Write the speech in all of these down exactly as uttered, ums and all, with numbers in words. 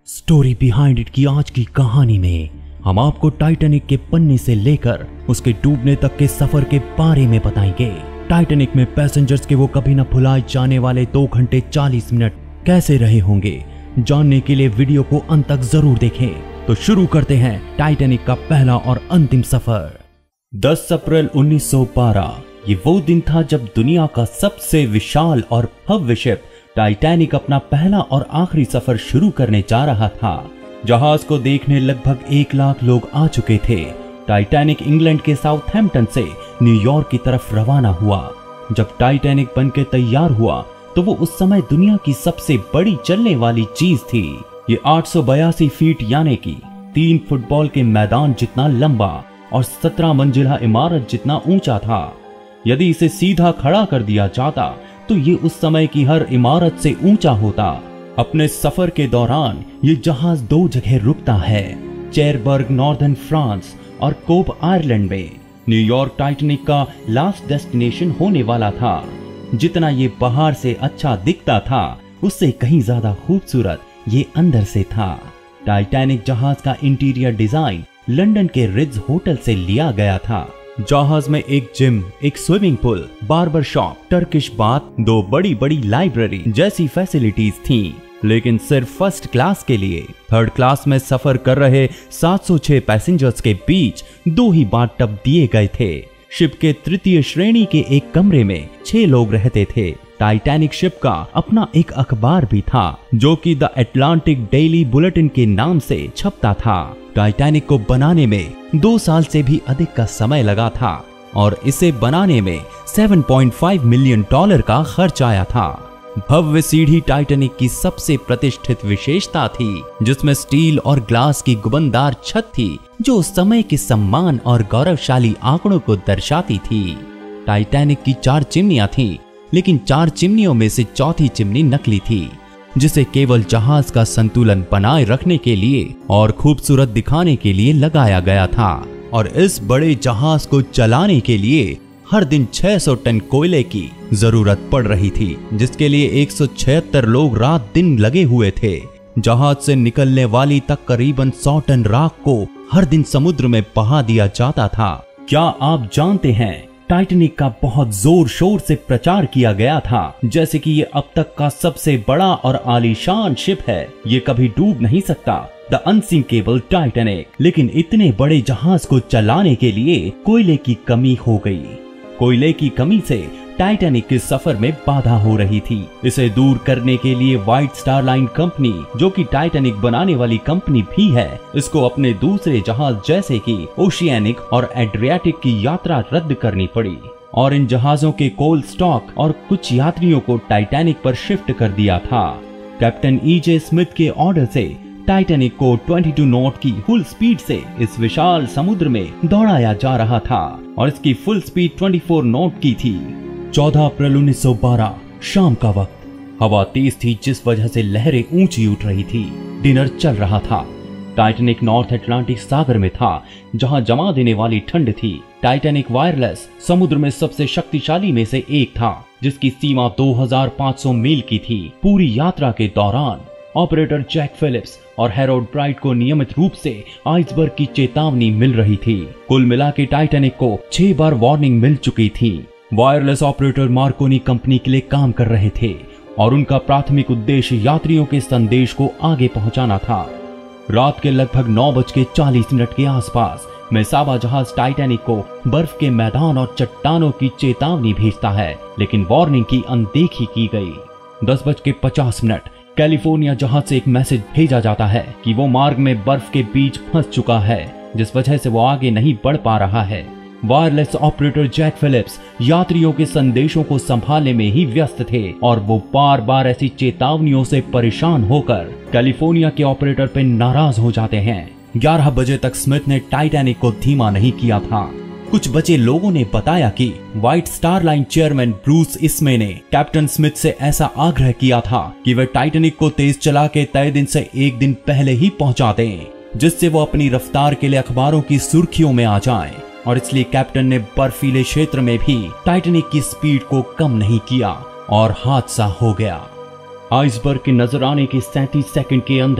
Story behind it की आज की कहानी में हम आपको टाइटैनिक के पन्ने से लेकर उसके डूबने तक के सफर के बारे में बताएंगे। टाइटैनिक में पैसेंजर्स के वो कभी न भुलाए जाने वाले दो घंटे चालीस मिनट कैसे रहे होंगे, जानने के लिए वीडियो को अंत तक जरूर देखें। तो शुरू करते हैं टाइटैनिक का पहला और अंतिम सफर। दस अप्रैल उन्नीस सौ बारह ये वो दिन था जब दुनिया का सबसे विशाल और भव्य शिप टाइटैनिक अपना पहला और आखिरी सफर शुरू करने जा रहा था। जहाज को देखने लगभग एक लाख लोग आ चुके थे। टाइटैनिक इंग्लैंड के साउथहैम्पटन से न्यूयॉर्क की तरफ रवाना हुआ। जब टाइटैनिक बनके तैयार हुआ तो वो उस समय दुनिया की सबसे बड़ी चलने वाली चीज थी। ये आठ सौ बयासी फीट यानी कि तीन फुटबॉल के मैदान जितना लंबा और सत्रह मंजिला इमारत जितना ऊंचा था। यदि इसे सीधा खड़ा कर दिया जाता तो ये उस समय की हर इमारत से ऊंचा होता। अपने सफर के दौरान ये जहाज दो जगह रुकता है, चेरबर्ग नॉर्दर्न फ्रांस और कोब आयरलैंड में। न्यूयॉर्क टाइटैनिक का लास्ट डेस्टिनेशन होने वाला था। जितना ये बाहर से अच्छा दिखता था उससे कहीं ज्यादा खूबसूरत ये अंदर से था। टाइटैनिक जहाज का इंटीरियर डिजाइन लंदन के रिट्ज होटल से लिया गया था। जहाज में एक जिम, एक swimming pool, barber shop, Turkish bath, दो बड़ी बड़ी लाइब्रेरी जैसी फैसिलिटीज थीं, लेकिन सिर्फ फर्स्ट क्लास के लिए। थर्ड क्लास में सफर कर रहे सात सौ छह पैसेंजर्स के बीच दो ही बाथटब दिए गए थे। शिप के तृतीय श्रेणी के एक कमरे में छह लोग रहते थे। टाइटैनिक शिप का अपना एक अखबार भी था जो कि द अटलांटिक डेली बुलेटिन के नाम से छपता था। टाइटैनिक को बनाने में दो साल से भी अधिक का समय लगा था और इसे बनाने में सात पॉइंट पाँच मिलियन डॉलर का खर्च आया था। भव्य सीढ़ी टाइटैनिक की सबसे प्रतिष्ठित विशेषता थी, जिसमें स्टील और ग्लास की गुंबददार छत थी जो उस समय के सम्मान और गौरवशाली आंकड़ों को दर्शाती थी। टाइटैनिक की चार चिमनियां थीं, लेकिन चार चिमनियों में से चौथी चिमनी नकली थी, जिसे केवल जहाज का संतुलन बनाए रखने के लिए और खूबसूरत दिखाने के लिए लगाया गया था। और इस बड़े जहाज को चलाने के लिए हर दिन छह सौ टन कोयले की जरूरत पड़ रही थी, जिसके लिए एक सौ छिहत्तर लोग रात दिन लगे हुए थे। जहाज से निकलने वाली तकरीबन सौ टन राख को हर दिन समुद्र में बहा दिया जाता था। क्या आप जानते हैं टाइटैनिक का बहुत जोर शोर से प्रचार किया गया था जैसे कि ये अब तक का सबसे बड़ा और आलीशान शिप है, ये कभी डूब नहीं सकता, द अनसिंकेबल टाइटैनिक। लेकिन इतने बड़े जहाज को चलाने के लिए कोयले की कमी हो गई। कोयले की कमी से टाइटैनिक के सफर में बाधा हो रही थी। इसे दूर करने के लिए व्हाइट स्टार लाइन कंपनी, जो कि टाइटैनिक बनाने वाली कंपनी भी है, इसको अपने दूसरे जहाज जैसे कि ओशियानिक और एड्रियाटिक की यात्रा रद्द करनी पड़ी और इन जहाजों के कोल स्टॉक और कुछ यात्रियों को टाइटैनिक पर शिफ्ट कर दिया था। कैप्टन ई जे स्मिथ के ऑर्डर से टाइटैनिक को बाईस नॉट की फुल स्पीड से इस विशाल समुद्र में दौड़ाया जा रहा था और इसकी फुल स्पीड चौबीस नॉट की थी। चौदह अप्रैल उन्नीस सौ बारह शाम का वक्त। हवा तेज थी जिस वजह से लहरें ऊंची उठ रही थी। डिनर चल रहा था। टाइटैनिक नॉर्थ अटलांटिक सागर में था, जहां जमा देने वाली ठंड थी। टाइटैनिक वायरलेस समुद्र में सबसे शक्तिशाली में से एक था, जिसकी सीमा दो हज़ार पाँच सौ मील की थी। पूरी यात्रा के दौरान ऑपरेटर जैक फिलिप्स और हैरोल्ड ब्राइट को नियमित रूप से आइसबर्ग की चेतावनी मिल रही थी। कुल मिला के टाइटैनिक को छह बार वार्निंग मिल चुकी थी। वायरलेस ऑपरेटर मार्कोनी कंपनी के लिए काम कर रहे थे और उनका प्राथमिक उद्देश्य यात्रियों के संदेश को आगे पहुंचाना था। रात के लगभग नौ बज के चालीस मिनट के आसपास मेसाबा जहाज टाइटैनिक को बर्फ के मैदान और चट्टानों की चेतावनी भेजता है, लेकिन वार्निंग की अनदेखी की गई। दस बज के पचास मिनट कैलिफोर्निया जहाज से एक मैसेज भेजा जाता है कि वो मार्ग में बर्फ के बीच फंस चुका है, जिस वजह से वो आगे नहीं बढ़ पा रहा है। वायरलेस ऑपरेटर जैक फिलिप्स यात्रियों के संदेशों को संभालने में ही व्यस्त थे और वो बार बार ऐसी चेतावनियों से परेशान होकर कैलिफोर्निया के ऑपरेटर पे नाराज हो जाते हैं। ग्यारह बजे तक स्मिथ ने टाइटैनिक को धीमा नहीं किया था। कुछ बचे लोगों ने बताया कि White Star Line chairman Bruce Ismay ने कैप्टन स्मिथ से ऐसा आग्रह किया था कि वे टाइटैनिक को तेज चला के तय दिन से एक दिन पहले ही पहुंचा दें, जिससे वो अपनी रफ्तार के लिए अखबारों की सुर्खियों में आ जाएं। और इसलिए कैप्टन ने बर्फीले क्षेत्र में भी टाइटैनिक की स्पीड को कम नहीं किया और हादसा हो गया। आइसबर्ग के नजर आने के सैंतीस सेकंड के अंदर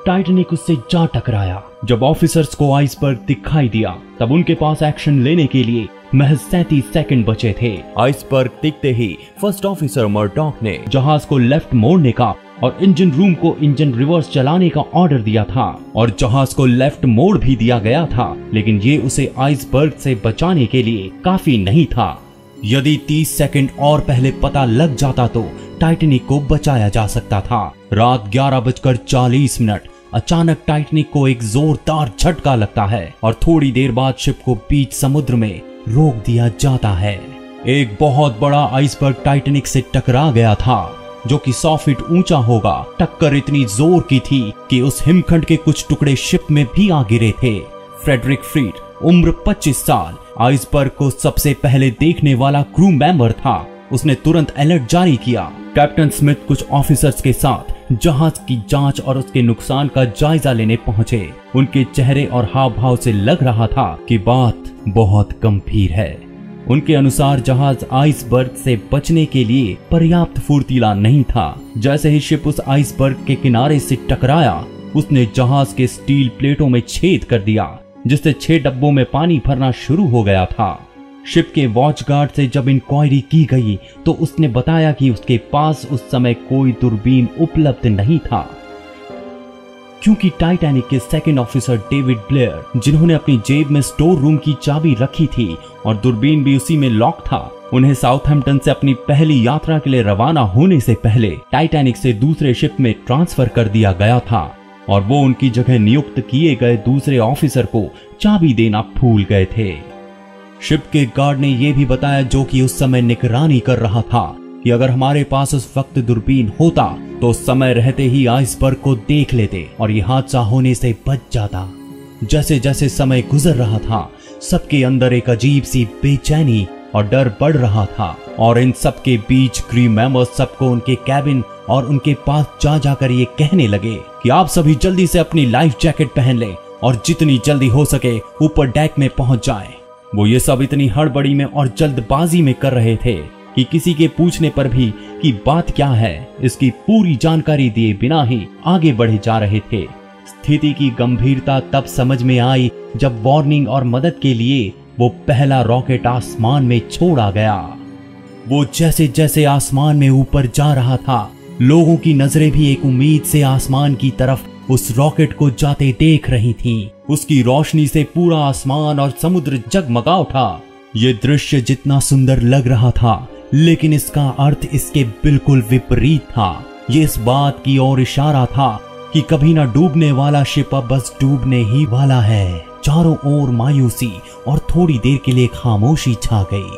टाइटैनिक उससे जा टकराया। जब ऑफिसर्स को आइसबर्ग दिखाई दिया तब उनके पास एक्शन लेने के लिए महज सैंतीस सेकंड बचे थे। आइसबर्ग दिखते ही फर्स्ट ऑफिसर मर्डॉक ने जहाज को लेफ्ट मोड़ने का और इंजन रूम को इंजन रिवर्स चलाने का ऑर्डर दिया था और जहाज को लेफ्ट मोड़ भी दिया गया था, लेकिन ये उसे आइसबर्ग से बचाने के लिए काफी नहीं था। यदि तीस सेकंड और पहले पता लग जाता तो टाइटैनिक को बचाया जा सकता था। रात ग्यारह बजकर चालीस मिनट अचानक टाइटैनिक को एक जोरदार झटका लगता है और थोड़ी देर बाद शिप को बीच समुद्र में रोक दिया जाता है। एक बहुत बड़ा आइसबर्ग टाइटैनिक से टकरा गया था जो कि सौ फीट ऊंचा होगा। टक्कर इतनी जोर की थी कि उस हिमखंड के कुछ टुकड़े शिप में भी आ गिरे थे। फ्रेडरिक फ्रीड, उम्र पच्चीस साल, आइसबर्ग को सबसे पहले देखने वाला क्रू मेंबर था। उसने तुरंत अलर्ट जारी किया। कैप्टन स्मिथ कुछ ऑफिसर्स के साथ जहाज की जांच और उसके नुकसान का जायजा लेने पहुंचे। उनके चेहरे और हाव भाव से लग रहा था कि बात बहुत गंभीर है। उनके अनुसार जहाज आइसबर्ग से बचने के लिए पर्याप्त फुर्तीला नहीं था। जैसे ही शिप उस आइसबर्ग के किनारे से टकराया, उसने जहाज के स्टील प्लेटों में छेद कर दिया, जिससे छह डब्बों में पानी भरना शुरू हो गया था। शिप के वॉच गार्ड से जब इंक्वायरी की गई तो उसने बताया कि उसके पास उस समय कोई दूरबीन उपलब्ध नहीं था, क्योंकि टाइटैनिक के सेकंड ऑफिसर डेविड ब्लेयर, जिन्होंने अपनी जेब में स्टोर रूम की चाबी रखी थी और दूरबीन भी उसी में लॉक था, उन्हें साउथहैम्पटन से अपनी पहली यात्रा के लिए रवाना होने से पहले टाइटैनिक से दूसरे शिप में ट्रांसफर कर दिया गया था और वो उनकी जगह नियुक्त किए गए दूसरे ऑफिसर को चाबी देना भूल गए थे। शिप के गार्ड ने यह भी बताया, जो कि उस समय निगरानी कर रहा था, कि अगर हमारे पास उस वक्त दूरबीन होता तो समय रहते ही आइसबर्ग को देख लेते और ये हादसा होने से बच जाता। जैसे जैसे समय गुजर रहा था, सबके अंदर एक अजीब सी बेचैनी और डर बढ़ रहा था और इन सबके बीच क्रू मेंबर्स सबको उनके कैबिन और उनके पास जा जाकर ये कहने लगे कि आप सभी जल्दी से अपनी लाइफ जैकेट पहन लें और जितनी जल्दी हो सके ऊपर डेक में पहुंच जाएं। वो ये सब इतनी हड़बड़ी में और जल्दबाजी में कर रहे थे कि किसी के पूछने पर भी कि बात क्या है, इसकी पूरी जानकारी दिए बिना ही आगे बढ़े जा रहे थे। स्थिति की गंभीरता तब समझ में आई जब वार्निंग और मदद के लिए वो पहला रॉकेट आसमान में छोड़ा गया। वो जैसे जैसे आसमान में ऊपर जा रहा था, लोगों की नजरें भी एक उम्मीद से आसमान की तरफ उस रॉकेट को जाते देख रही थीं। उसकी रोशनी से पूरा आसमान और समुद्र जगमगा उठा। ये दृश्य जितना सुंदर लग रहा था, लेकिन इसका अर्थ इसके बिल्कुल विपरीत था। ये इस बात की ओर इशारा था कि कभी ना डूबने वाला शिप अब बस डूबने ही वाला है। चारों ओर मायूसी और थोड़ी देर के लिए खामोशी छा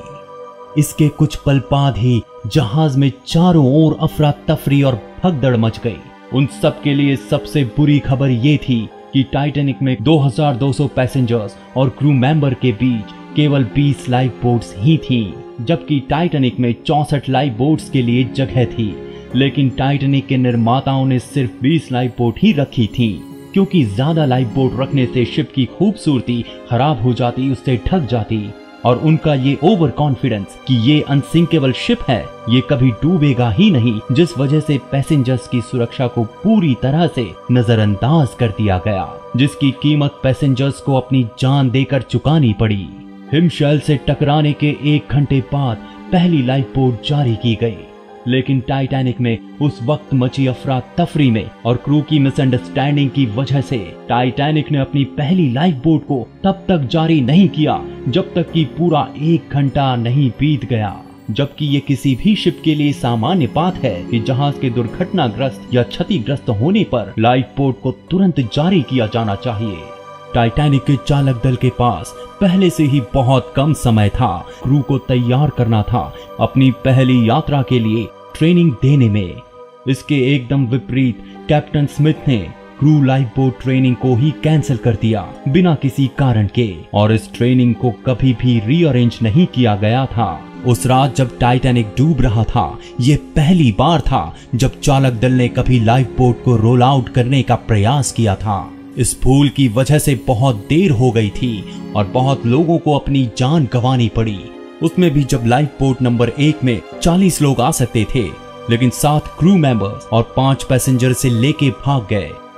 गई। इसके कुछ पल बाद ही जहाज में चारों ओर अफरा तफरी और भगदड़ मच गई। उन सब के लिए सबसे बुरी खबर ये थी कि टाइटैनिक में दो हज़ार दो सौ पैसेंजर्स और क्रू मेंबर के बीच केवल बीस लाइफ बोट्स ही थीं, जबकि टाइटैनिक में चौसठ लाइफ बोट्स के लिए जगह थी। लेकिन टाइटैनिक के निर्माताओं ने सिर्फ बीस लाइफ बोट ही रखी थी, क्योंकि ज्यादा लाइफ बोट रखने से शिप की खूबसूरती खराब हो जाती, उससे ढक जाती। और उनका ये ओवर कॉन्फिडेंस कि ये अनसिंकेबल शिप है, ये कभी डूबेगा ही नहीं, जिस वजह से पैसेंजर्स की सुरक्षा को पूरी तरह से नजरअंदाज कर दिया गया, जिसकी कीमत पैसेंजर्स को अपनी जान देकर चुकानी पड़ी। हिमशैल से टकराने के एक घंटे बाद पहली लाइफ बोट जारी की गई, लेकिन टाइटैनिक में उस वक्त मची अफरा तफरी में और क्रू की मिसअंडरस्टैंडिंग की वजह से टाइटैनिक ने अपनी पहली लाइफ बोट को तब तक जारी नहीं किया जब तक कि पूरा एक घंटा नहीं बीत गया। जबकि ये किसी भी शिप के लिए सामान्य बात है कि जहाज के दुर्घटनाग्रस्त या क्षतिग्रस्त होने पर लाइफ बोट को तुरंत जारी किया जाना चाहिए। टाइटैनिक के चालक दल के पास पहले से ही बहुत कम समय था। क्रू को तैयार करना था अपनी पहली यात्रा के लिए ट्रेनिंग देने में। इसके एकदम विपरीत कैप्टन स्मिथ ने क्रू लाइफ बोट ट्रेनिंग को ही कैंसिल कर दिया बिना किसी कारण के, और इस ट्रेनिंग को कभी भी रीअरेंज नहीं किया गया था। उस रात जब टाइटैनिक डूब रहा था, ये पहली बार था जब चालक दल ने कभी लाइफ बोट को रोल आउट करने का प्रयास किया था। इस भूल की वजह से बहुत देर हो गई थी और बहुत लोगों को अपनी जान गंवानी पड़ी। उसमें भी जब लाइफ बोट नंबर एक में चालीस लोग आ सकते थे, लेकिन सात क्रू मेंबर्स और पांच पैसेंजर से लेके भाग गए।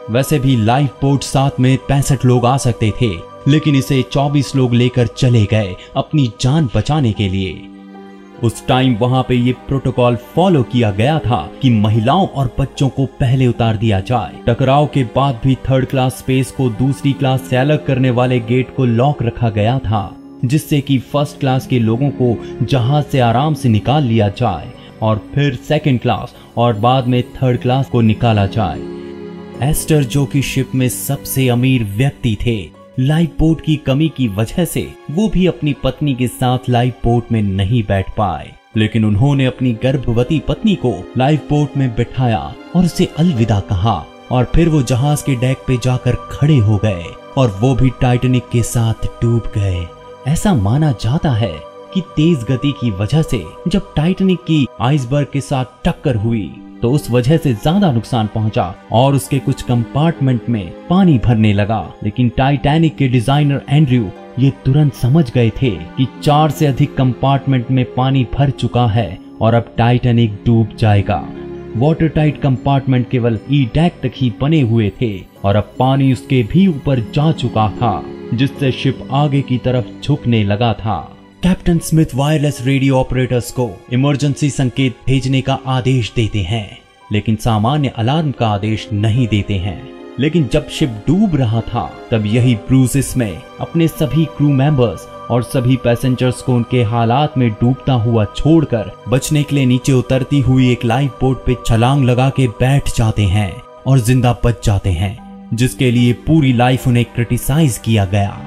वैसे भी लाइफ बोट साथ में पैंसठ लोग आ सकते थे, लेकिन इसे चौबीस लोग लेकर चले गए अपनी जान बचाने के लिए। उस टाइम वहां पे ये प्रोटोकॉल फॉलो किया गया था कि महिलाओं और बच्चों को पहले उतार दिया जाए। टकराव के बाद भी थर्ड क्लास स्पेस को दूसरी क्लास से अलग करने वाले गेट को लॉक रखा गया था, जिससे कि फर्स्ट क्लास के लोगों को जहाज से आराम से निकाल लिया जाए और फिर सेकंड क्लास और बाद में थर्ड क्लास को निकाला जाए। एस्टर, जो कि शिप में सबसे अमीर व्यक्ति थे, लाइफ बोट की कमी की वजह से वो भी अपनी पत्नी के साथ लाइफ बोट में नहीं बैठ पाए, लेकिन उन्होंने अपनी गर्भवती पत्नी को लाइफ बोट में बिठाया और उसे अलविदा कहा और फिर वो जहाज के डेक पे जाकर खड़े हो गए और वो भी टाइटैनिक के साथ डूब गए। ऐसा माना जाता है कि तेज गति की वजह से जब टाइटैनिक की आइसबर्ग के साथ टक्कर हुई तो उस वजह से ज्यादा नुकसान पहुंचा और उसके कुछ कंपार्टमेंट में पानी भरने लगा। लेकिन टाइटैनिक के डिजाइनर एंड्रयू ये तुरंत समझ गए थे कि चार से अधिक कंपार्टमेंट में पानी भर चुका है और अब टाइटैनिक डूब जाएगा। वाटर टाइट कंपार्टमेंट केवल ई डेक तक ही बने हुए थे और अब पानी उसके भी ऊपर जा चुका था, जिससे शिप आगे की तरफ झुकने लगा था। Captain Smith wireless radio operators को इमरजेंसी संकेत भेजने का आदेश देते हैं, लेकिन सामान्य अलार्म का आदेश नहीं देते हैं। लेकिन जब शिप डूब रहा था तब यही ब्रूस इसमें अपने सभी क्रू मेंबर्स और सभी पैसेंजर्स को उनके हालात में डूबता हुआ छोड़कर बचने के लिए नीचे उतरती हुई एक लाइफ बोट पे छलांग लगा के बैठ जाते हैं और जिंदा बच जाते हैं, जिसके लिए पूरी लाइफ उन्हें क्रिटिसाइज किया गया।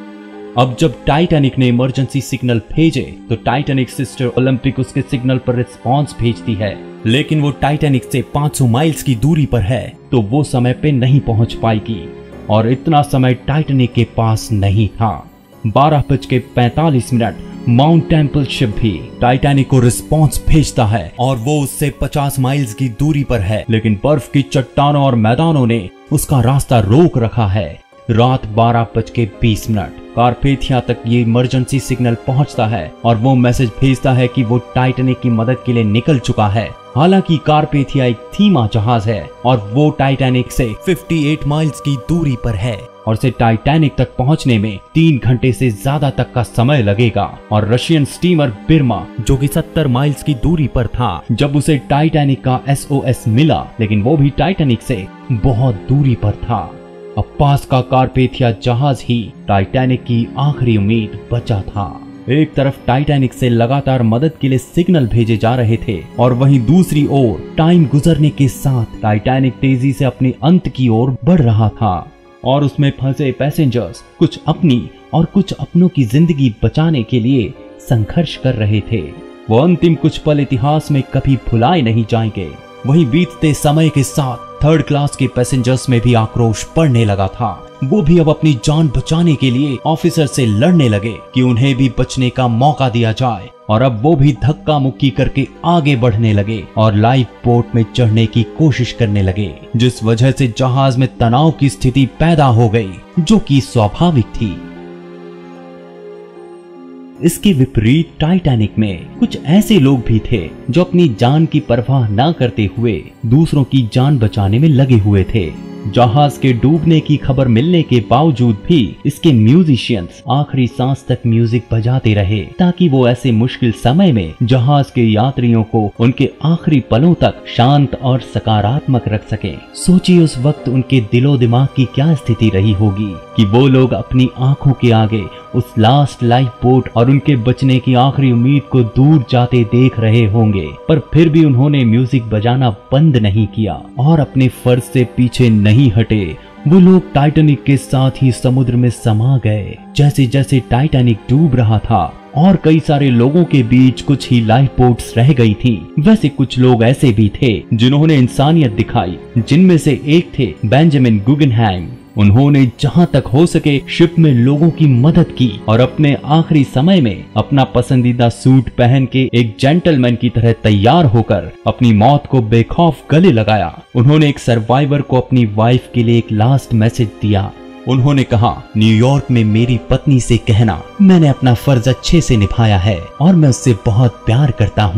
अब जब टाइटैनिक ने इमरजेंसी सिग्नल भेजे तो टाइटैनिक सिस्टर ओलंपिक उसके सिग्नल पर रिस्पांस भेजती है, लेकिन वो टाइटैनिक से पाँच सौ माइल्स की दूरी पर है तो वो समय पे नहीं पहुंच पाएगी और इतना समय टाइटैनिक के पास नहीं था। बारह बज के पैंतालीस मिनट माउंट टेम्पल शिप भी टाइटैनिक को रिस्पांस भेजता है और वो उससे पचास माइल्स की दूरी पर है, लेकिन बर्फ की चट्टानों और मैदानों ने उसका रास्ता रोक रखा है। रात बारह बज के बीस मिनट कारपेथिया तक ये इमरजेंसी सिग्नल पहुंचता है और वो मैसेज भेजता है कि वो टाइटैनिक की मदद के लिए निकल चुका है। हालांकि कारपेथिया एक धीमा जहाज है और वो टाइटैनिक से अट्ठावन माइल्स की दूरी पर है और उसे टाइटैनिक तक पहुंचने में तीन घंटे से ज्यादा तक का समय लगेगा। और रशियन स्टीमर बिरमा, जो कि सत्तर माइल्स की दूरी पर था, जब उसे टाइटैनिक का एस ओ एस मिला, लेकिन वो भी टाइटैनिक से बहुत दूरी पर था। अब पास का कारपेथिया जहाज ही टाइटैनिक की आखिरी उम्मीद बचा था। एक तरफ टाइटैनिक से लगातार मदद के लिए सिग्नल भेजे जा रहे थे और वहीं दूसरी ओर टाइम गुजरने के साथ टाइटैनिक तेजी से अपने अंत की ओर बढ़ रहा था और उसमें फंसे पैसेंजर्स कुछ अपनी और कुछ अपनों की जिंदगी बचाने के लिए संघर्ष कर रहे थे। वो अंतिम कुछ पल इतिहास में कभी भुलाए नहीं जाएंगे। वहीं बीतते समय के साथ थर्ड क्लास के पैसेंजर्स में भी आक्रोश बढ़ने लगा था। वो भी अब अपनी जान बचाने के लिए ऑफिसर से लड़ने लगे कि उन्हें भी बचने का मौका दिया जाए और अब वो भी धक्का मुक्की करके आगे बढ़ने लगे और लाइफ बोट में चढ़ने की कोशिश करने लगे, जिस वजह से जहाज में तनाव की स्थिति पैदा हो गई, जो कि स्वाभाविक थी। इसके विपरीत टाइटैनिक में कुछ ऐसे लोग भी थे जो अपनी जान की परवाह न करते हुए दूसरों की जान बचाने में लगे हुए थे। जहाज के डूबने की खबर मिलने के बावजूद भी इसके म्यूजिशियंस आखिरी सांस तक म्यूजिक बजाते रहे ताकि वो ऐसे मुश्किल समय में जहाज के यात्रियों को उनके आखिरी पलों तक शांत और सकारात्मक रख सके। सोचिए उस वक्त उनके दिलो दिमाग की क्या स्थिति रही होगी कि वो लोग अपनी आंखों के आगे उस लास्ट लाइफ बोट और उनके बचने की आखिरी उम्मीद को दूर जाते देख रहे होंगे, पर फिर भी उन्होंने म्यूजिक बजाना बंद नहीं किया और अपने फर्ज से पीछे नहीं हटे। वो लोग टाइटैनिक के साथ ही समुद्र में समा गए। जैसे जैसे टाइटैनिक डूब रहा था और कई सारे लोगों के बीच कुछ ही लाइफ बोट्स रह गई थी, वैसे कुछ लोग ऐसे भी थे जिन्होंने इंसानियत दिखाई, जिनमें से एक थे बेंजामिन गुगनहाइम। उन्होंने जहां तक हो सके शिप में लोगों की मदद की और अपने आखिरी समय में अपना पसंदीदा सूट पहन के एक जेंटलमैन की तरह तैयार होकर अपनी मौत को बेखौफ गले लगाया। उन्होंने एक सर्वाइवर को अपनी वाइफ के लिए एक लास्ट मैसेज दिया। उन्होंने कहा, न्यूयॉर्क में मेरी पत्नी से कहना मैंने अपना फर्ज अच्छे से निभाया है और मैं उससे बहुत प्यार करता हूँ।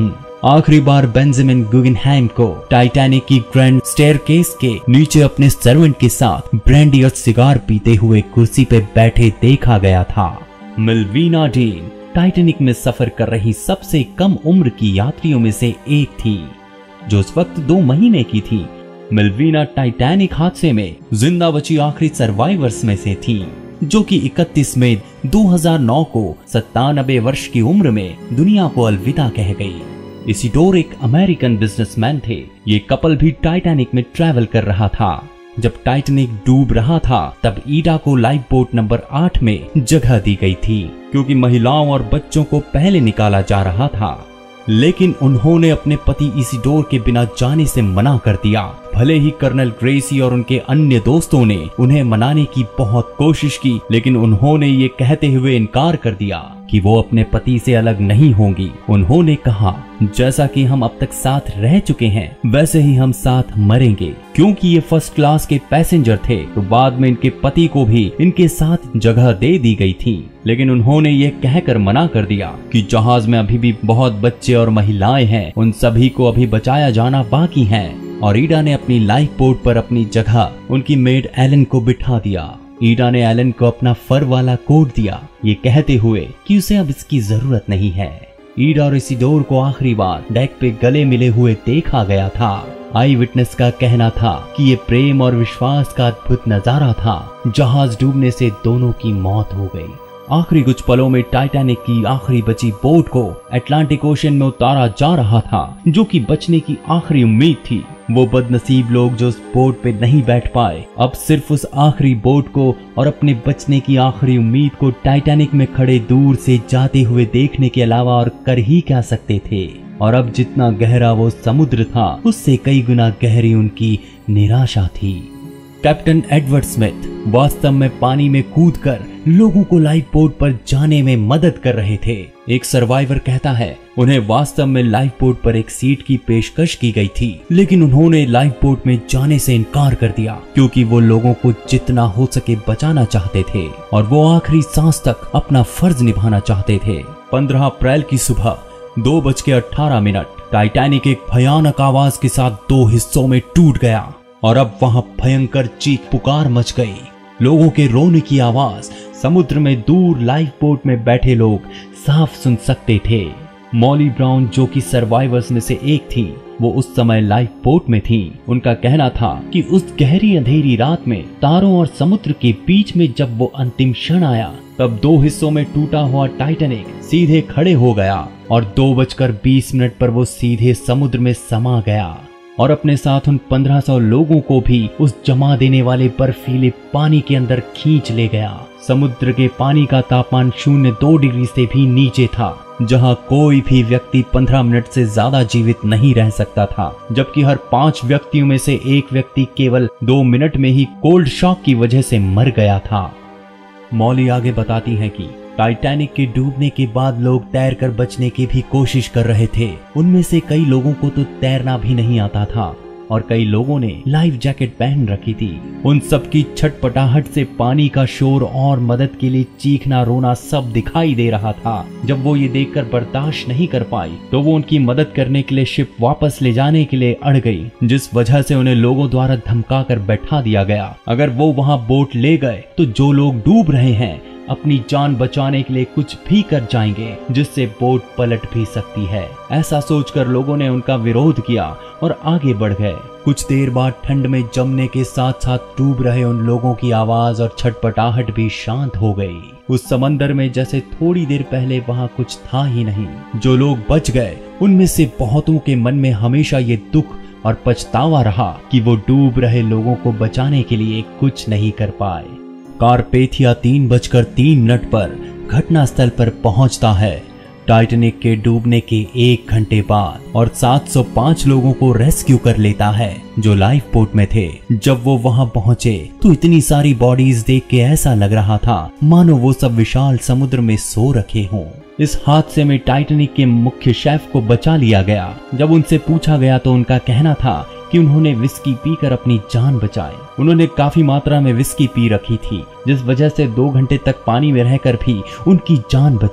आखिरी बार बेंजामिन गुगनहाइम को टाइटैनिक की ग्रैंड स्टेयरकेस के नीचे अपने सर्वेंट के साथ ब्रांडी और सिगार पीते हुए कुर्सी पे बैठे देखा गया था। मिल्वीना डीन टाइटैनिक में सफर कर रही सबसे कम उम्र की यात्रियों में से एक थी, जो उस वक्त दो महीने की थी। मिल्वीना टाइटैनिक हादसे में जिंदा बची आखिरी सर्वाइवर्स में से थी, जो कि इकतीस मई दो हज़ार नौ को सत्तानबे वर्ष की उम्र में दुनिया को अलविदा कह गई। इसिडोर एक अमेरिकन बिजनेसमैन थे। ये कपल भी टाइटैनिक में ट्रैवल कर रहा था। जब टाइटैनिक डूब रहा था तब ईडा को लाइफ बोट नंबर आठ में जगह दी गई थी, क्योंकि महिलाओं और बच्चों को पहले निकाला जा रहा था। लेकिन उन्होंने अपने पति इसिडोर के बिना जाने से मना कर दिया। भले ही कर्नल ग्रेसी और उनके अन्य दोस्तों ने उन्हें मनाने की बहुत कोशिश की, लेकिन उन्होंने ये कहते हुए इनकार कर दिया कि वो अपने पति से अलग नहीं होंगी। उन्होंने कहा, जैसा कि हम अब तक साथ रह चुके हैं वैसे ही हम साथ मरेंगे। क्योंकि ये फर्स्ट क्लास के पैसेंजर थे तो बाद में इनके पति को भी इनके साथ जगह दे दी गई थी, लेकिन उन्होंने ये कहकर मना कर दिया कि जहाज में अभी भी बहुत बच्चे और महिलाएं हैं, उन सभी को अभी बचाया जाना बाकी है। और ईडा ने अपनी लाइफ बोट पर अपनी जगह उनकी मेड एलन को बिठा दिया। ईडा ने एलन को अपना फर वाला कोट दिया, ये कहते हुए कि उसे अब इसकी जरूरत नहीं है। ईडा और इसिडोर को आखिरी बार डेक पे गले मिले हुए देखा गया था। आई विटनेस का कहना था कि ये प्रेम और विश्वास का अद्भुत नजारा था। जहाज डूबने से दोनों की मौत हो गई। आखिरी कुछ पलों में टाइटैनिक की आखिरी बची बोट को अटलांटिक ओशन में उतारा जा रहा था, जो कि बचने की आखिरी उम्मीद थी। वो बदनसीब लोग जो उस बोट पे नहीं बैठ पाए, अब सिर्फ उस आखिरी बोट को और अपने बचने की आखिरी उम्मीद को टाइटैनिक में खड़े दूर से जाते हुए देखने के अलावा और कर ही क्या सकते थे। और अब जितना गहरा वो समुद्र था, उससे कई गुना गहरी उनकी निराशा थी। कैप्टन एडवर्ड स्मिथ वास्तव में पानी में कूदकर लोगों को लाइफ बोट पर जाने में मदद कर रहे थे। एक सर्वाइवर कहता है, उन्हें वास्तव में लाइफ बोट पर एक सीट की पेशकश की गई थी, लेकिन उन्होंने लाइफ बोट में जाने से इनकार कर दिया, क्योंकि वो लोगों को जितना हो सके बचाना चाहते थे और वो आखिरी सांस तक अपना फर्ज निभाना चाहते थे। पंद्रह अप्रैल की सुबह दो बज के अठारह मिनट टाइटैनिक एक भयानक आवाज के साथ दो हिस्सों में टूट गया और अब वहां भयंकर चीख पुकार मच गई। लोगों के रोने की आवाज समुद्र में दूर लाइफ बोट में बैठे लोग साफ सुन सकते थे। मॉली ब्राउन, जो कि सर्वाइवर्स में से एक थी, वो उस समय लाइफ बोट में थी। उनका कहना था कि उस गहरी अंधेरी रात में तारों और समुद्र के बीच में जब वो अंतिम क्षण आया, तब दो हिस्सों में टूटा हुआ टाइटैनिक सीधे खड़े हो गया और दो बजकर बीस मिनट पर वो सीधे समुद्र में समा गया और अपने साथ उन पंद्रह सौ लोगों को भी उस जमा देने वाले बर्फीले पानी के अंदर खींच ले गया। समुद्र के पानी का तापमान शून्य दो डिग्री से भी नीचे था, जहां कोई भी व्यक्ति पंद्रह मिनट से ज्यादा जीवित नहीं रह सकता था, जबकि हर पांच व्यक्तियों में से एक व्यक्ति केवल दो मिनट में ही कोल्ड शॉक की वजह से मर गया था। मॉली आगे बताती है कि टाइटैनिक के डूबने के बाद लोग तैरकर बचने की भी कोशिश कर रहे थे। उनमें से कई लोगों को तो तैरना भी नहीं आता था और कई लोगों ने लाइफ जैकेट पहन रखी थी। उन सब की छटपटाहट से पानी का शोर और मदद के लिए चीखना रोना सब दिखाई दे रहा था। जब वो ये देखकर बर्दाश्त नहीं कर पाई तो वो उनकी मदद करने के लिए शिप वापस ले जाने के लिए अड़ गई, जिस वजह से उन्हें लोगों द्वारा धमका कर बैठा दिया गया। अगर वो वहाँ बोट ले गए तो जो लोग डूब रहे हैं अपनी जान बचाने के लिए कुछ भी कर जाएंगे, जिससे बोट पलट भी सकती है। ऐसा सोचकर लोगों ने उनका विरोध किया और आगे बढ़ गए। कुछ देर बाद ठंड में जमने के साथ साथ डूब रहे उन लोगों की आवाज और छटपटाहट भी शांत हो गई। उस समंदर में जैसे थोड़ी देर पहले वहां कुछ था ही नहीं। जो लोग बच गए उनमें से बहुतों के मन में हमेशा ये दुख और पछतावा रहा कि वो डूब रहे लोगों को बचाने के लिए कुछ नहीं कर पाए। कारपेथिया तीन बजकर तीन मिनट पर घटनास्थल पर पहुंचता है। टाइटैनिक के डूबने के एक घंटे बाद और सात सौ पाँच लोगों को रेस्क्यू कर लेता है जो लाइफ बोट में थे। जब वो वहां पहुंचे तो इतनी सारी बॉडीज देख के ऐसा लग रहा था मानो वो सब विशाल समुद्र में सो रखे हों। इस हादसे में टाइटैनिक के मुख्य शेफ को बचा लिया गया। जब उनसे पूछा गया तो उनका कहना था कि उन्होंने विस्की पीकर अपनी जान बचाई। उन्होंने काफी मात्रा में विस्की पी रखी थी, जिस वजह से दो घंटे तक पानी में रहकर भी उनकी जान बच गई।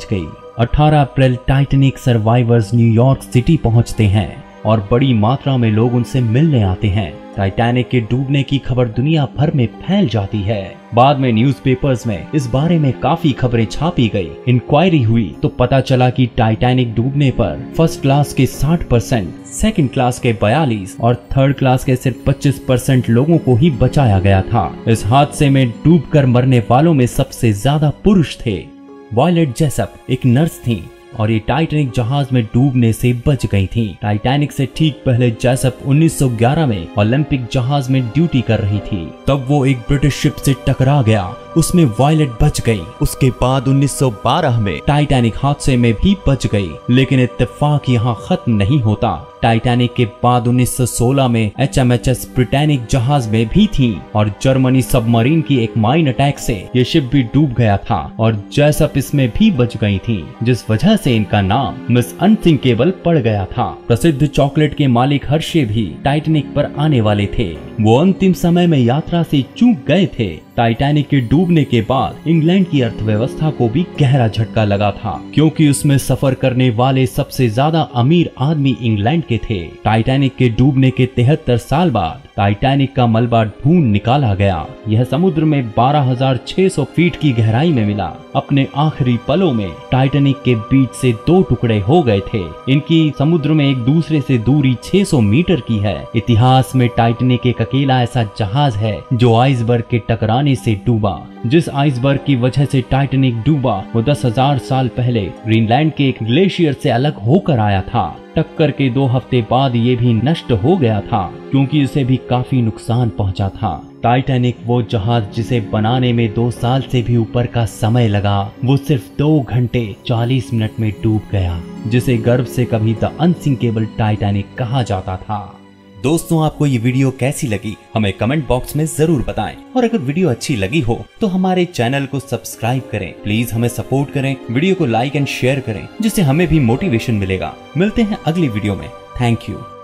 अठारह अप्रैल टाइटैनिक सर्वाइवर्स न्यूयॉर्क सिटी पहुंचते हैं और बड़ी मात्रा में लोग उनसे मिलने आते हैं। टाइटैनिक के डूबने की खबर दुनिया भर में फैल जाती है। बाद में न्यूज़पेपर्स में इस बारे में काफी खबरें छापी गई। इंक्वायरी हुई तो पता चला कि टाइटैनिक डूबने पर फर्स्ट क्लास के साठ परसेंट, सेकंड क्लास के बयालीस और थर्ड क्लास के सिर्फ पच्चीस परसेंट लोगों को ही बचाया गया था। इस हादसे में डूबकर मरने वालों में सबसे ज्यादा पुरुष थे। वायलेट जेसप एक नर्स थी और ये टाइटैनिक जहाज में डूबने से बच गई थी। टाइटैनिक से ठीक पहले जेसप उन्नीस सौ ग्यारह में ओलंपिक जहाज में ड्यूटी कर रही थी। तब वो एक ब्रिटिश शिप से टकरा गया, उसमें वायलेट बच गई। उसके बाद उन्नीस सौ बारह में टाइटैनिक हादसे में भी बच गई। लेकिन इत्तेफाक यहाँ खत्म नहीं होता। टाइटैनिक के बाद उन्नीस सौ सोलह में H M H S Britannic जहाज में भी थी और जर्मनी सबमरीन की एक माइन अटैक से ये शिप भी डूब गया था और जेसप इसमें भी बच गई थी, जिस वजह से इनका नाम मिस अनथिंकेबल पड़ गया था। प्रसिद्ध चॉकलेट के मालिक हर्शे भी टाइटैनिक पर आने वाले थे। वो अंतिम समय में यात्रा से चूक गए थे। टाइटैनिक के डूबने के बाद इंग्लैंड की अर्थव्यवस्था को भी गहरा झटका लगा था, क्योंकि उसमें सफर करने वाले सबसे ज्यादा अमीर आदमी इंग्लैंड के थे। टाइटैनिक के डूबने के तिहत्तर साल बाद टाइटैनिक का मलबा ढूंढ निकाला गया। यह समुद्र में बारह हज़ार छह सौ फीट की गहराई में मिला। अपने आखिरी पलों में टाइटैनिक के बीच से दो टुकड़े हो गए थे। इनकी समुद्र में एक दूसरे से दूरी छह सौ मीटर की है। इतिहास में टाइटैनिक एक अकेला ऐसा जहाज है जो आइसबर्ग के टकराने से डूबा। जिस आइसबर्ग की वजह से टाइटैनिक डूबा वो दस हजार साल पहले ग्रीनलैंड के एक ग्लेशियर से अलग होकर आया था। टक्कर के दो हफ्ते बाद ये भी नष्ट हो गया था, क्योंकि इसे भी काफी नुकसान पहुंचा था। टाइटैनिक वो जहाज जिसे बनाने में दो साल से भी ऊपर का समय लगा, वो सिर्फ दो घंटे चालीस मिनट में डूब गया, जिसे गर्व से कभी द अनसिंकेबल टाइटैनिक कहा जाता था। दोस्तों, आपको ये वीडियो कैसी लगी हमें कमेंट बॉक्स में जरूर बताएं और अगर वीडियो अच्छी लगी हो तो हमारे चैनल को सब्सक्राइब करें। प्लीज हमें सपोर्ट करें, वीडियो को लाइक एंड शेयर करें, जिससे हमें भी मोटिवेशन मिलेगा। मिलते हैं अगली वीडियो में। Thank you.